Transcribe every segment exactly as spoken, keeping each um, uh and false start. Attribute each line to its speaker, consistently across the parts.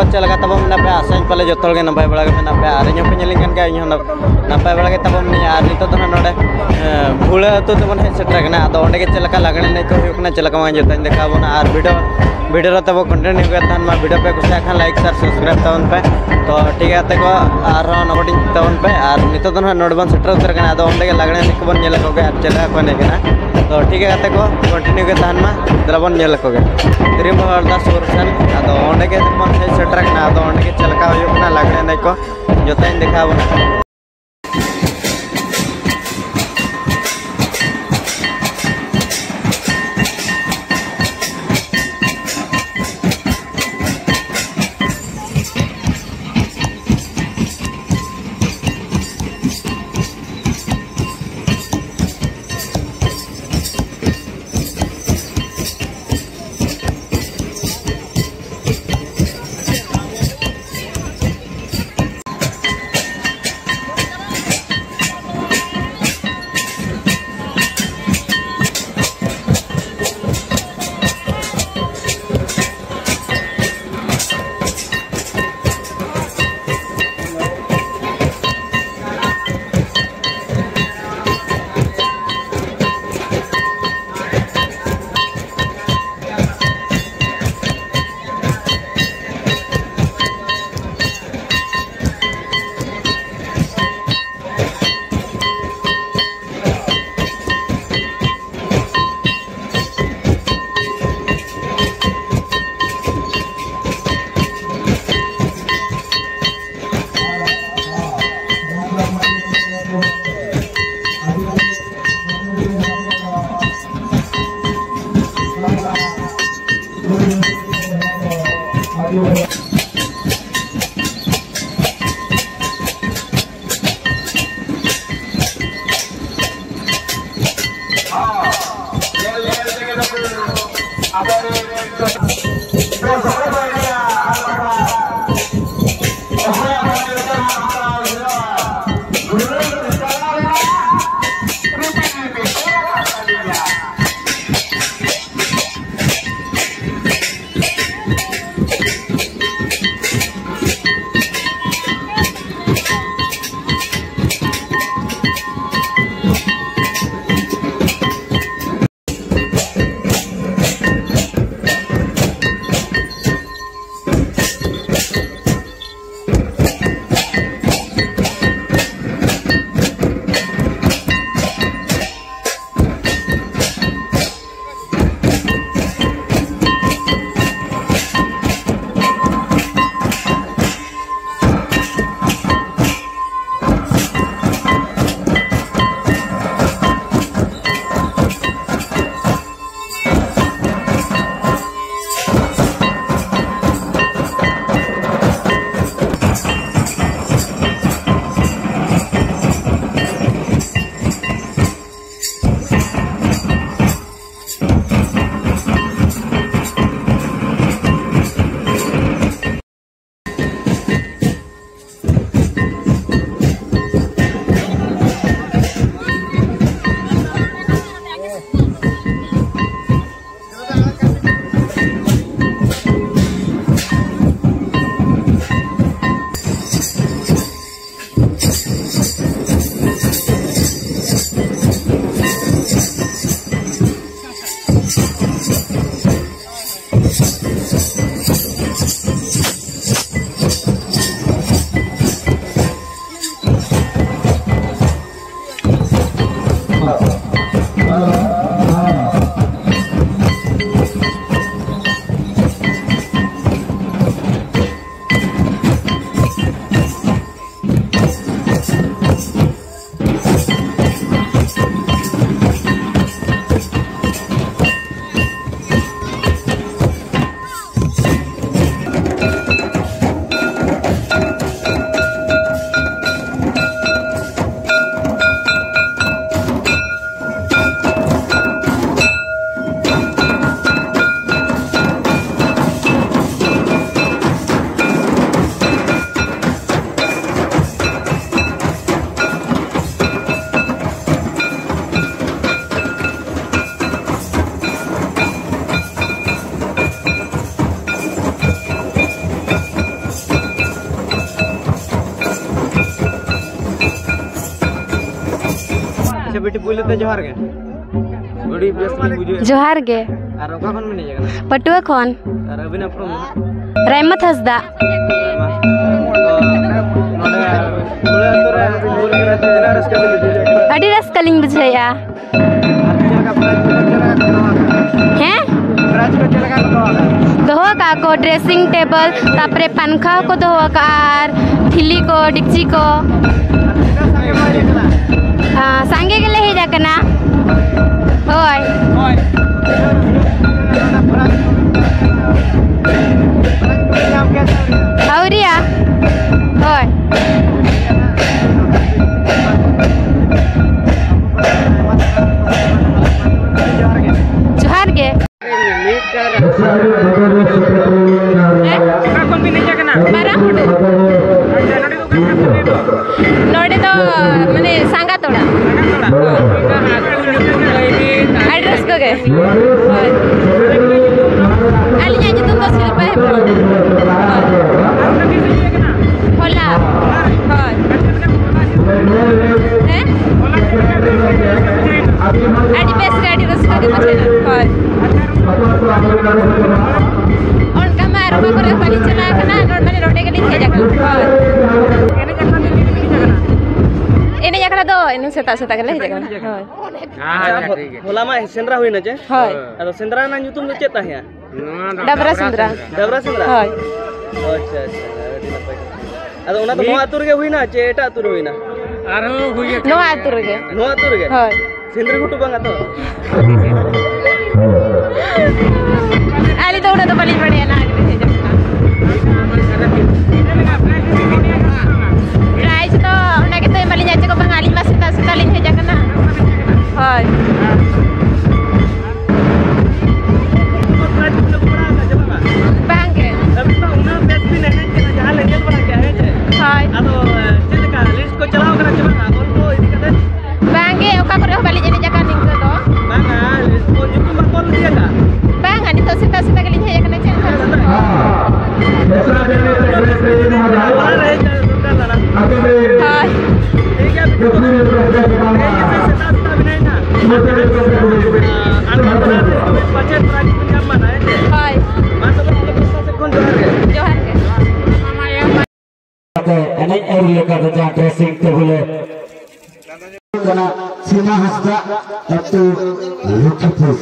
Speaker 1: को चलका तब में पे आसाई पाले जो के नपाय बड़ा के पे और इन पे नलिंगन के इन नपाय बड़ा के तब में और नितो तो नोडे भूले तो तब हे सेटरकना अदो ओंडे के चलका लगने नहीं को हुकना चलका मा जो तन देखा बोना और वीडियो वीडियो तब कंटेंट हुआ था मा वीडियो पे कुछ खान लाइक शेयर सब्सक्राइब तवन पे तो ठीक है तक और नोटिंग तवन पे और नितो तो नोडबन सेटर उतर कना अदो ओंडे के लगने नहीं को बन नेल को और चलका को नहीं कना तो ठीक है तक कंटिन्यू के तहन मा दरबन नेल को तिरिम हरदा सुरसन अदो ओंडे के मन हे सेटर कना अदो ओंडे के चलका हुकना लगने नहीं को जो तन देखा बोना बेटी पुइले ते जोहार गे बड़ी बेस की बुझे
Speaker 2: जोहार गे
Speaker 1: आर ओका खन मिने जगना
Speaker 2: पटुआ खन
Speaker 1: आर अबिना फ्रॉम
Speaker 2: रायमत हसदा अड़ी रसकलिंग बुझाया हैं दोहो का को ड्रेसिंग टेबल तापरे पंखा को दोहो का आर थिली को डिक्ची को सांगे गेले हे जाकना होय औरिया होय जोहार गे नोड़े तो माने सांगा तोड़ा एड्रेस को गए आली जाए तुम तो शिल्पा है होला हां हैं आडी बेस गाड़ी रस्ता के बचे ना हां और कमार को करे पानी चला ना रोड में रोडे के लिए जाकर हां एने जकरा दो एनु सेता सेता के ले जगह हां हां होला मा सेंद्रा होइना जे हां अदो सेंद्रा ना नुतुम दो चेता है डबरा सेंद्रा डबरा सेंद्रा हां अच्छा अच्छा अडी नपय अदो ओना तो नो आतुर गे होइना चे एटा आतुर होइना आरो होइए नो आतुर गे नो आतुर गे हां सेंद्रा गुटु बांगा तो आली तो ओना तो बली पड़े ना आगे से जब प्राइस तो ओना के तो बली जाचे को बंगाली में सीता सीता लिखे जाकना हां बांगे अभी तो उना बेस भी नहीं है जहां ले गेल बना क्या है जे हां अदो चिलका लिस्ट को चलाओ करा चला और तो इसी कते बांगे ओका करे बली जने जका निक तो बांगा लिस्ट को जुतु मा कॉल दिया का बांगा नि तो सीता सीता के लिखे जाकना चल हां ऐसा देने से ट्रेन हो जाए रहे सुंदर लड़ा हां ठीक है सीता सीता भी नहीं ना बचत प्राइस पंजाब में है हां मात्र तो से कौन जोहार के जोहार के तो एने और लेकर जा ड्रेसिंग टेबल जना सीमा हस्ता अतु लुखिपुर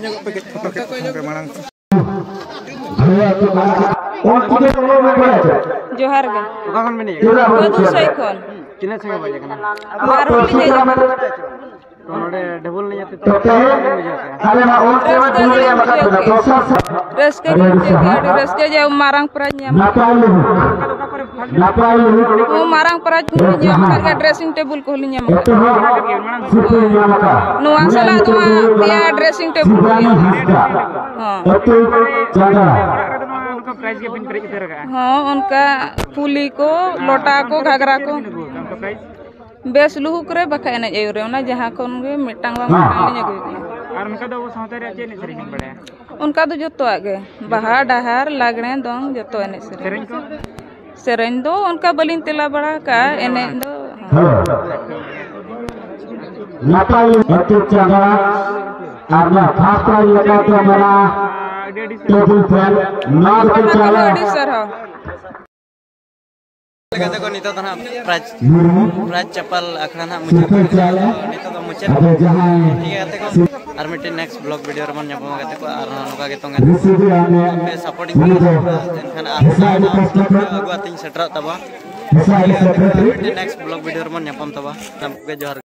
Speaker 2: जोहार गे कखन में नहीं दो सौ खोल किने से बजे कना मारो ले जा तो नोडे डबल नहीं जाते तो अरे ना और सेवा दूर या मका प्रोसेस रस्के रस्के जे मारंग प्राइज न्याम ओ मारंग प्राइज न्याम का ड्रेसिंग टेबल को न्याम नुआ सला तो या ड्रेसिंग टेबल हां प्राइस के बिन प्रेज कर हां उनका फूली को लोटा को घाघरा को बेस लुहु करे बखा एने एरे ना जहां कोन गे मिटांग बा मिटांग ने गई और उनका दो सावता रे जे ने सरिंग बड़े उनका तो जतो आगे बहा डहार लागणे दोंग जतो एने सरिंग को सरिंग दो उनका बलिन तेला बड़ा का एने दो नापाई अति चागा आरना फास्टा लगा तो मेरा टेबल फैन नार के चाला लगा को नितो तना प्राइज प्राइज चप्पल अखड़ा ना मुझे नितो तो मुझे ठीक है ते को आर मिटे नेक्स्ट ब्लॉग वीडियो रे मन न्यापो गते को आर नोका के तोंगे पे सपोर्टिंग खान अगुआ तिन सेटर तबा नेक्स्ट ब्लॉग वीडियो रे मन न्यापम तबा तब के जोहार